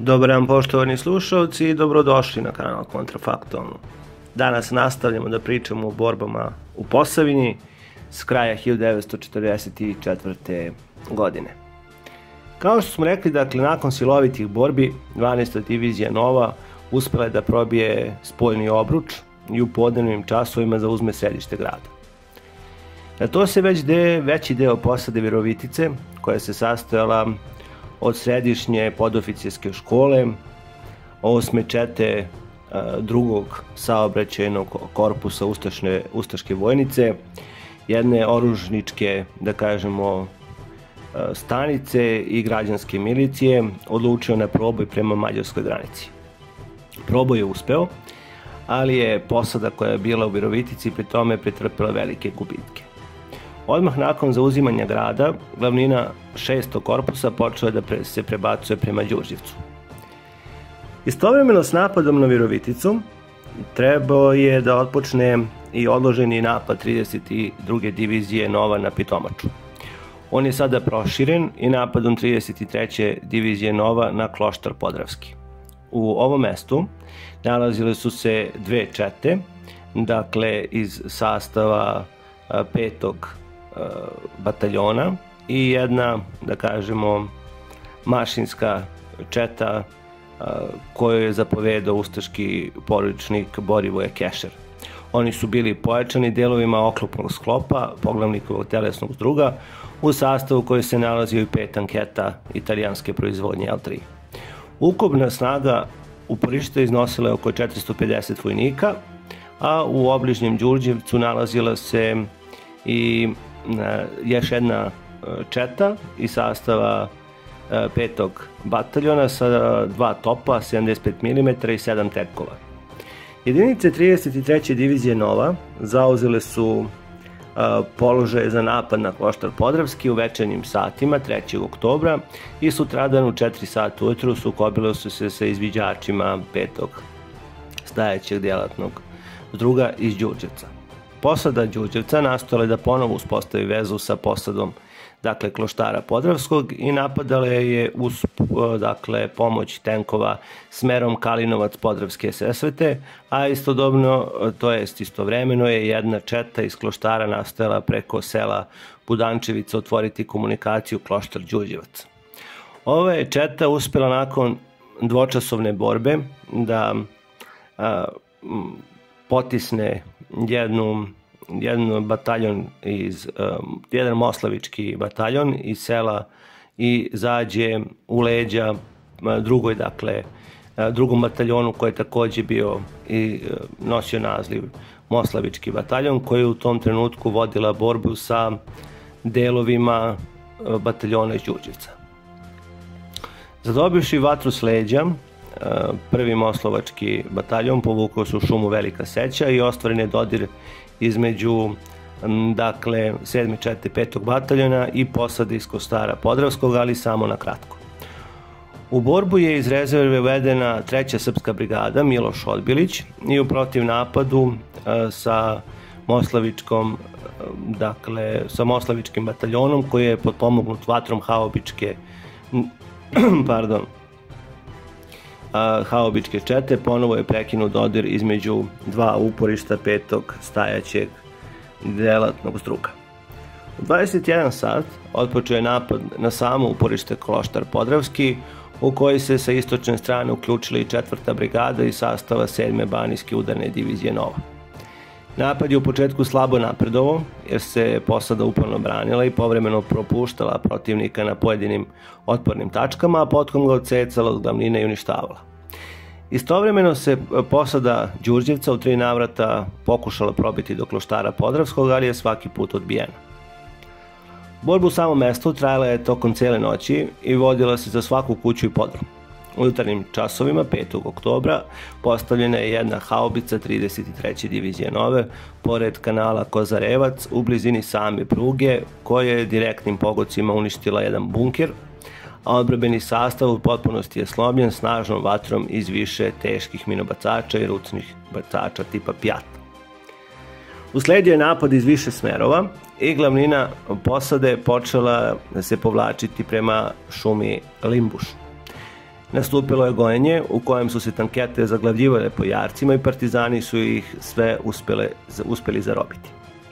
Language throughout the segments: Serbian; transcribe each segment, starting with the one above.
Dobar dan poštovani slušalci i dobrodošli na kanal Kontrafaktualno. Danas nastavljamo da pričamo o borbama u Posavini s kraja 1944. godine. Kao što smo rekli, dakle, nakon silovitih borbi, 12. divizija Nova uspela je da probije spoljni obruč i u podnevnim časovima zauzme središte grada. Na to se već veći deo posade Virovitice, koja se sastojala od središnje podoficirske škole, 8. čete drugog saobraćajnog korpusa Ustaške vojnice, jedne oružničke, da kažemo, stanice i građanske milicije, odlučio na proboj prema mađarskoj granici. Proboj je uspeo, ali je posada koja je bila u Virovitici pri tome pretrpela velike gubitke. Odmah nakon zauzimanja grada, glavnina 6. korpusa počela da se prebacuje prema Đurđevcu. Istovremeno s napadom na Viroviticu trebao je da otpočne i odloženi napad 32. divizije Nova na Pitomaču. On je sada proširen i napadom 33. divizije Nova na Kloštar Podravski. U ovom mestu nalazile su se dve čete, dakle iz sastava 5. bataljona i jedna, da kažemo, mašinska četa koju je zapovedao ustaški poručnik Borivoje Kešer. Oni su bili pojačani delovima oklopnog sklopa poglavnikovog telesnog zdruga u sastavu koji se nalazio i 5 tanketa italijanske proizvodnje L3. Ukupna snaga uporišta iznosila je oko 450 vojnika, a u obližnjem Đurđevcu nalazila se i još jedna četa iz sastava 5. bataljona sa 2 topa, 75 mm i 7 tenkova. Jedinice 33. divizije Nova zauzele su položaje za napad na Kloštar Podravski u večernjim satima 3. oktobra i sutradan u 4 sata ujutru sukobile su se sa izviđačima 5. stajećeg djelatnog zdruga iz Đurđevca. Posada Đurđevca nastojala je da ponovo uspostavi vezu sa posadom, dakle, Kloštara Podravskog i napadala je uz, dakle, pomoć tenkova smerom Kalinovac Podravske Sesvete, a istodobno, to jest istovremeno, je jedna četa iz Kloštara nastojala preko sela Budančevica otvoriti komunikaciju Kloštar Đurđevac. Ova je četa uspela nakon dvočasovne borbe da potisne jedan bataljon jedan moslavički bataljon iz sela i zađe u leđa drugom bataljonu koji je takođe bio i nosio naziv moslavički bataljon, koji je u tom trenutku vodila borbu sa delovima bataljona iz Đurđevca. Zadobivši vatru s leđa, prvi moslovački bataljon povukao se u šumu Velika Seća i ostvaren je dodir između, dakle, 7. čete 5. bataljona i posade iz Klostara Podravskog, ali samo na kratko. U borbu je iz rezerve uvedena 3. srpska brigada Miloš Odbilić i u protiv napadu sa moslavičkim bataljonom koji je potpomognut vatrom haobičke čete, ponovo je prekinut dodir između dva uporišta 5. stajaćeg delatnog zdruga. U 21 sat otpočeo je napad na samo uporište Kloštar Podravski, u koji se sa istočne strane uključila i 4. brigada iz sastava 7. banijske udarne divizije Nova. Napad je u početku slabo napredovao, jer se posada uporno branila i povremeno propuštala protivnika na pojedinim otpornim tačkama, a potom ga odsecala od glavnine i uništavala. Istovremeno se posada Đurđevca u 3 navrata pokušala probiti do Kloštara Podravskog, ali je svaki put odbijena. Borba u samom mestu trajala je tokom cele noći i vodila se za svaku kuću i podrum. U jutarnjim časovima 5. oktobra postavljena je jedna haubica 33. divizije Nove pored kanala Kozarevac u blizini same pruge, koja je direktnim pogodcima uništila jedan bunker, a odbrambeni sastav u potpunosti je slomljen snažnom vatrom iz više teških minobacača i ručnih bacača tipa Pjat. Usledio je napad iz više smerova i glavnina posade počela se povlačiti prema šumi Limbuš. Nastupilo je gojenje u kojem su se tankete zaglavljivale po jarcima i partizani su ih sve uspeli zarobiti.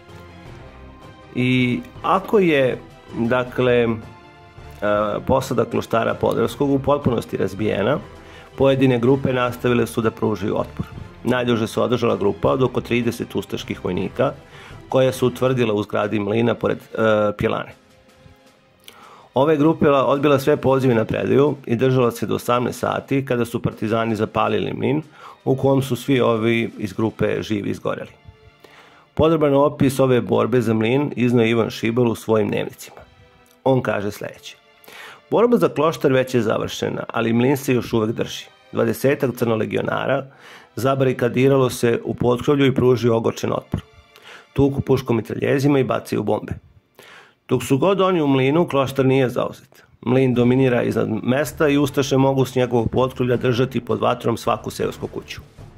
I ako je, dakle, posada Kloštara Podravskog u potpunosti razbijena, pojedine grupe nastavile su da pružaju otpor. Najduže se održala grupa od oko 30 ustaških vojnika, koja su utvrdila u zgradi mlina pored Pjelane. Ove grupe odbila sve pozive na predaju i držala se do 18 sati kada su partizani zapalili mlin u kom su svi ovi iz grupe živi izgoreli. Podroban opis ove borbe za mlin izneo je Ivan Šibl u svojim dnevnicima. On kaže sljedeće: borba za Kloštar već je završena, ali mlin se još uvek drži. 20-ak crnolegionara zabarikadiralo se u potkrovlju i pružio ogorčen otpor. Tuku puškom mitraljezima i bacaju bombe. Dok su god oni u mlinu, Kloštar nije zauzet. Mlin dominira iznad mesta i ustaše mogu s njegovog potkrovlja držati pod vatrom svaku seosku kuću.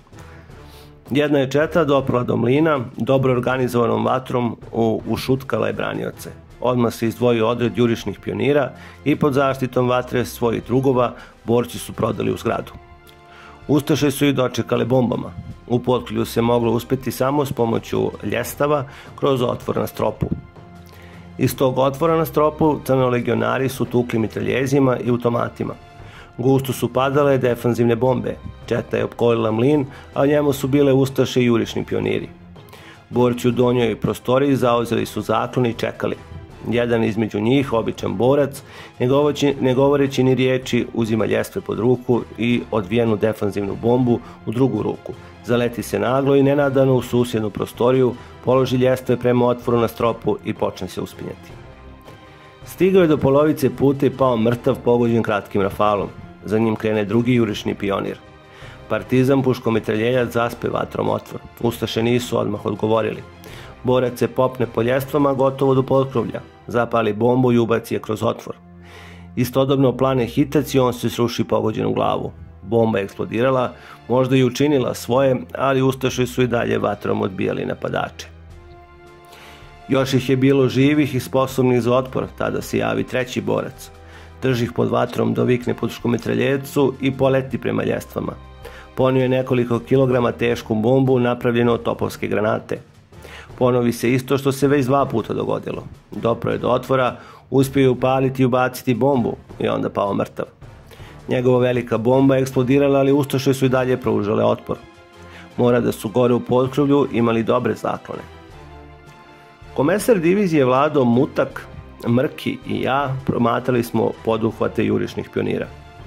Jedna je četa doprla do mlina, dobro organizovanom vatrom ušutkala je branioce. Odmah se izdvojio odred jurišnih pionira i pod zaštitom vatre svojih drugova borci su prodali u zgradu. Ustaše su ih dočekale bombama. U potkrovlju se moglo uspeti samo s pomoću ljestava kroz otvor na stropu. Iz tog otvora na stropu crnolegionari su tukli mitraljezima i automatima. Gusto su padale defanzivne bombe. Četa je opkolila mlin, a u njemu su bile ustaše i jurišni pioniri. Borci u donjoj prostoriji zauzeli su zaklon i čekali. Jedan između njih, običan borac, ne govoreći ni riječi, uzima ljestve pod ruku i odvijenu defanzivnu bombu u drugu ruku. Zaleti se naglo i nenadano u susjednu prostoriju, položi ljestve prema otvoru na stropu i počne se uspinjati. Stigao je do polovice puta i pao mrtav pogođen kratkim rafalom. Za njim krene drugi jurišni pionir. Partizan puškomitraljeljac zaspe vatrom otvor. Ustaše nisu odmah odgovorili. Borac se popne po ljestvama gotovo do potkrovlja. Zapali bombu i ubaci je kroz otvor. Istodobno plane hitac i on se sruši pogođen u glavu. Bomba je eksplodirala, možda i učinila svoje, ali ustaše su i dalje vatrom odbijali napadače. Još ih je bilo živih i sposobnih za otpor, tada se javi treći borac. Drži ih pod vatrom, dovikne puškomitraljecu i poleti prema ljestvama. Ponio je nekoliko kilograma tešku bombu napravljenu od topovske granate. Ponovi se isto što se već 2 puta dogodilo. Dopro je do otvora, uspio je upaliti i ubaciti bombu i onda pao mrtav. Njegova velika bomba je eksplodirala, ali ustaše su i dalje pružale otpor. Mora da su gore u potkrovlju imali dobre zaklone. Komesar divizije Vlado Mutak, Mrki i ja promatrali smo poduhvate jurišnih pionira.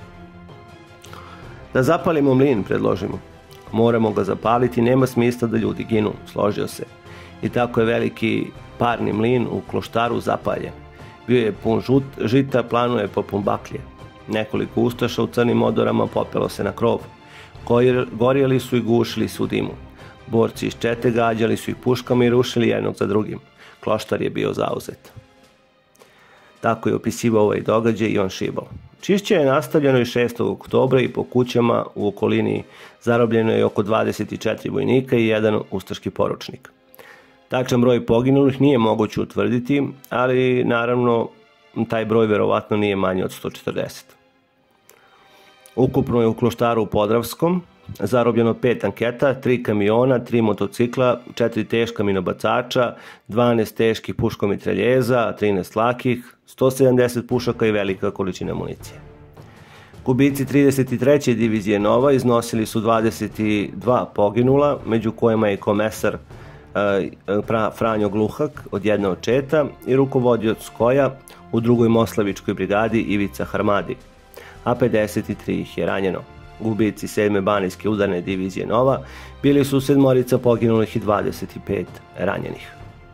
Da zapalimo mlin, predložimo. Moramo ga zapaliti, nema smisla da ljudi ginu, složio se. I tako je veliki parni mlin u Kloštaru zapaljen. Bio je pun žita, plano je popun baklje. Nekoliko ustaša u crnim odorama popelo se na krov. Gorjeli su i gušili se u dimu. Borci iz čete gađali su ih puškama i rušili jednog za drugim. Kloštar je bio zauzet. Tako je opisivao ovaj događaj Ivan Šibl. Čišće je nastavljeno i 6. oktobra i po kućama u okolini zarobljeno je oko 24 vojnika i 1 ustaški poručnik. Tačan broj poginulih nije moguće utvrditi, ali naravno taj broj verovatno nije manji od 140. Ukupno je u Kloštaru Podravskom zarobljeno 5 tanketa, 3 kamiona, 3 motocikla, 4 teška minobacača, 12 teških puškomitraljeza, 13 lakih, 170 pušaka i velika količina municije. Gubici 33. divizije Nova iznosili su 22 poginula, među kojima je komesar Franjo Gluhak od jedne od četa i rukovodioc koja u 2. Moslavičkoj brigadi Ivica Harmadi, a 53 ih je ranjeno. Gubici 7. Banijske udarne divizije Nova bili su 7 poginulih i 25 ranjenih.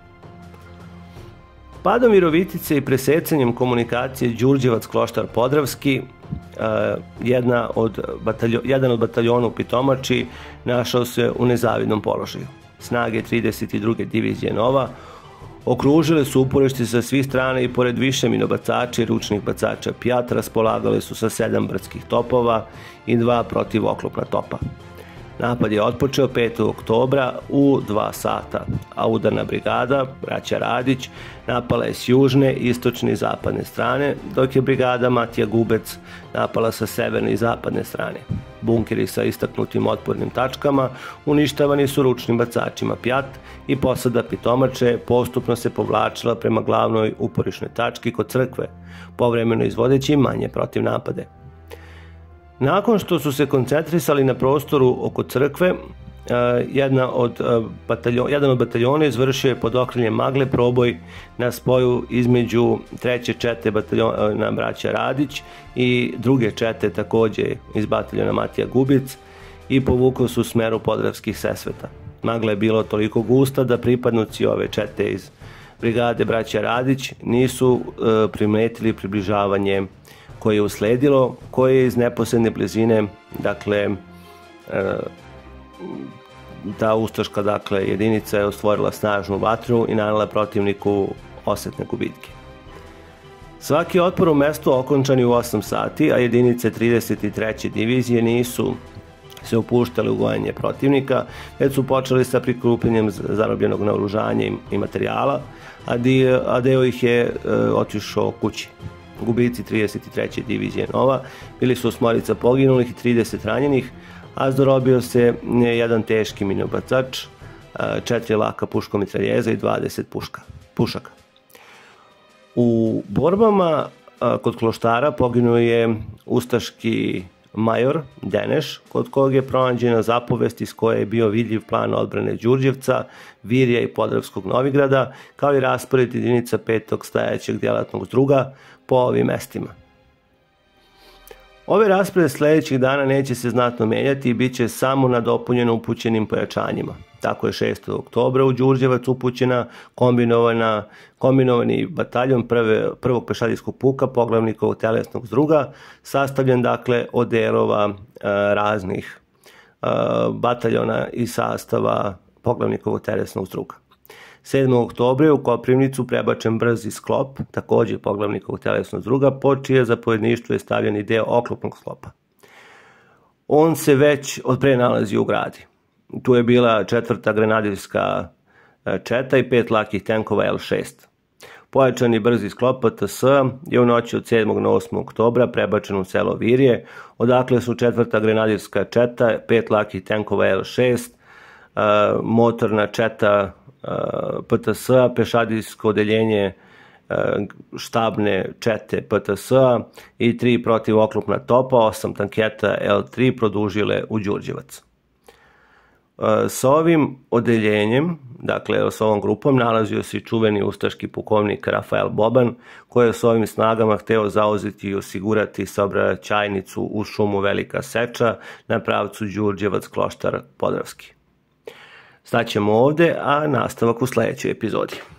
Padom Virovitice i presecanjem komunikacije Đurđevac-Kloštar Podravski, jedan od bataljona u Pitomači našao se u nezavidnom položaju. Snage 32. divizije Nova okružile su uporište sa svih strana i pored više minobacača i ručnih bacača Pjat raspolagale su sa 7 brdskih topova i 2 protivoklopna topa. Napad je otpočeo 5. oktobra u 2 sata, a udarna brigada, braća Radić, napala je s južne, istočne i zapadne strane, dok je brigada Matija Gubec napala sa severne i zapadne strane. Bunkeri sa istaknutim otpornim tačkama uništavani su ručnim bacačima Pjat i posada Pitomače postupno se povlačila prema glavnoj uporišnoj tački kod crkve, povremeno izvodeći manje protiv napade. Nakon što su se koncentrisali na prostoru oko crkve, jedan od bataljona izvršio je pod okriljem Magle proboj na spoju između 3. čete bataljona braća Radić i 2. čete takođe iz bataljona Matija Gubic i povukao su u smeru Podravskih Sesveta. Magla je bila toliko gusta da pripadnici ove čete iz brigade braća Radić nisu primetili približavanje koje je usledilo, koje je iz neposredne blizine, dakle, ta ustaška jedinica je ostvorila snažnu vatru i nanela protivniku osetne gubitke. Svaki otpor u mestu okončan je u 8 sati, a jedinice 33. divizije nisu se upuštali u gojenje protivnika, već su počeli sa prikupljanjem zarobljenog naoružanja i materijala, a deo ih je otišao kući. Gubici 33. divizije Nova bili su 8 poginulih i 30 ranjenih, a zarobio se jedan teški minobacač, 4 laka puškomitraljeza i 20 pušaka. U borbama kod Kloštara poginuo je ustaški major Deneš, kod kojeg je pronađena zapovest iz koje je bio vidljiv plan odbrane Đurđevca, Virja i Podravskog Novigrada, kao i raspored jedinica 5. stajećeg djelatnog druga po ovim mestima. Ove rasporede sledećih dana neće se znatno menjati i bit će samo nadopunjeno upućenim pojačanjima. Tako je 6. oktobra u Đurđevac upućena kombinovani bataljon prvog pešadijskog puka poglavnikovog telesnog zdruga, sastavljen dakle od delova raznih bataljona i sastava poglavnikovog telesnog zdruga. 7. oktobra je u Koprivnicu prebačen brzi sklop, takođe poglavnikovog telesnog zdruga, pod čije zapovjedništvo je stavljen i deo oklopnog sklopa. On se već od pre nalazi u gradi. Tu je bila 4. grenadirska četa i 5 lakih tenkova L6. Pojačani brzi sklop PTS je u noći od 7. na 8. oktobra prebačen u selo Virje, odakle su 4. grenadirska četa, 5 lakih tenkova L6, motorna četa PTS-a, pešadijsko odeljenje štabne čete PTS-a i 3 protivoklopna topa, 8 tanketa L3 produžile u Đurđevac. Sa ovim odeljenjem, dakle sa ovom grupom, nalazio se i čuveni ustaški pukovnik Rafael Boban, koji je s ovim snagama hteo zauzeti i osigurati saobraćajnicu u šumu Velika Seča na pravcu Đurđevac-Kloštar Podravski. Staćemo ovde, a nastavak u sledećoj epizodi.